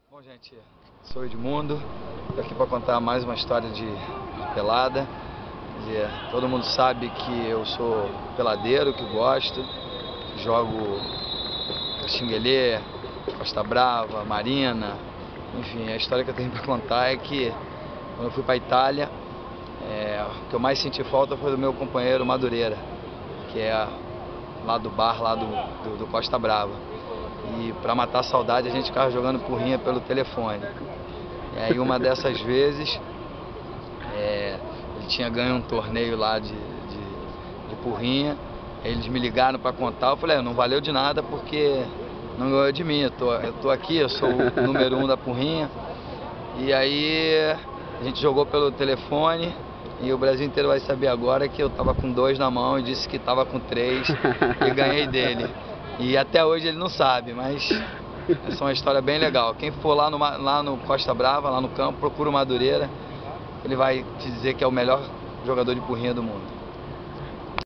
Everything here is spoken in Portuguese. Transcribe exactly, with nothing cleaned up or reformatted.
Bom, gente, sou Edmundo, estou aqui para contar mais uma história de pelada. Quer dizer, todo mundo sabe que eu sou peladeiro, que gosto, que jogo Xinguelê, Costa Brava, Marina. Enfim, a história que eu tenho para contar é que quando eu fui para a Itália, é, o que eu mais senti falta foi do meu companheiro Madureira, que é lá do bar, lá do, do, do Costa Brava. E para matar a saudade a gente ficava jogando porrinha pelo telefone. E aí uma dessas vezes é, ele tinha ganho um torneio lá de, de, de porrinha. Eles me ligaram para contar, eu falei, não valeu de nada porque não ganhou de mim, eu tô, eu tô aqui, eu sou o número um da porrinha. E aí a gente jogou pelo telefone e o Brasil inteiro vai saber agora que eu tava com dois na mão e disse que tava com três e ganhei dele. E até hoje ele não sabe, mas essa é uma história bem legal. Quem for lá no, lá no Costa Brava, lá no campo, procura o Madureira, ele vai te dizer que é o melhor jogador de porrinha do mundo.